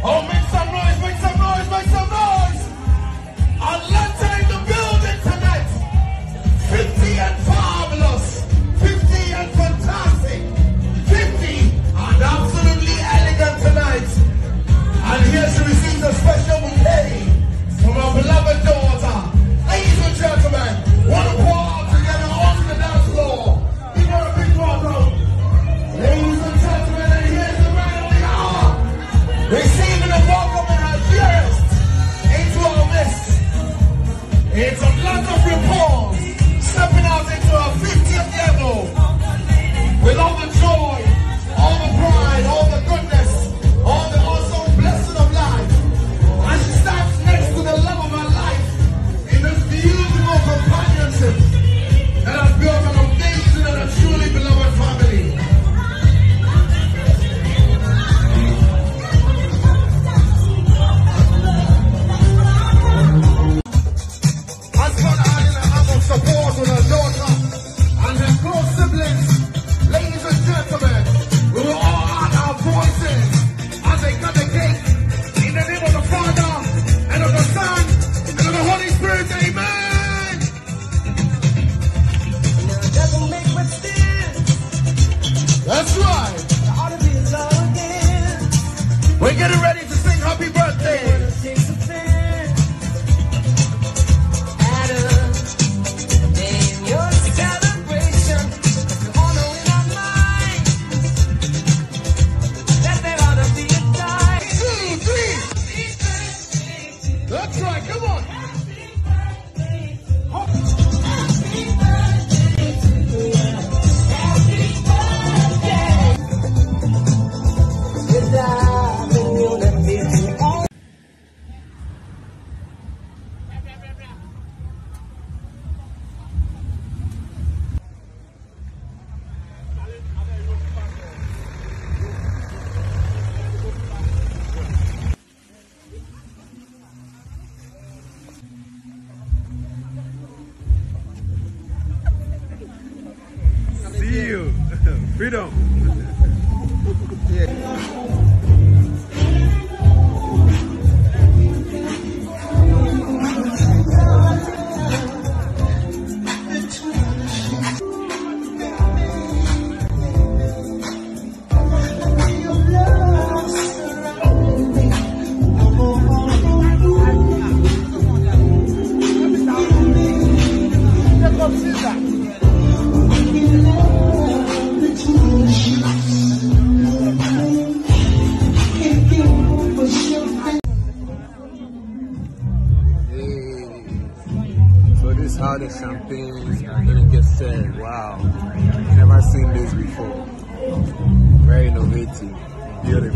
Oh, make some noise, make some noise, make some noise! Atlanta in the building tonight. 50 and fabulous. 50 and fantastic. 50 and absolutely elegant tonight. And here she receives a special bouquet from our beloved daughter. Ladies and gentlemen, one applause together onto the dance floor. Give her a big welcome. Ladies and gentlemen, and here's the man of the hour. Receiving a welcome and her dearest into our midst. It's Atlanta Report, stepping out into our 50th level with all the joy, all the pride, all the goodness, all the awesome blessing of life. And she stands next to the love of her life in this beautiful companionship that has built an amazing and a truly beloved family. Support with her daughter and her close siblings. Ladies and gentlemen, we will all add our voices as they cut the cake in the name of the Father and of the Son and of the Holy Spirit. Amen. That's right. We're getting ready to sing happy birthday. That's right, come on. See you. Freedom. Yeah. How the champagnes are gonna get served. Wow, never seen this before. Very innovative, beautiful.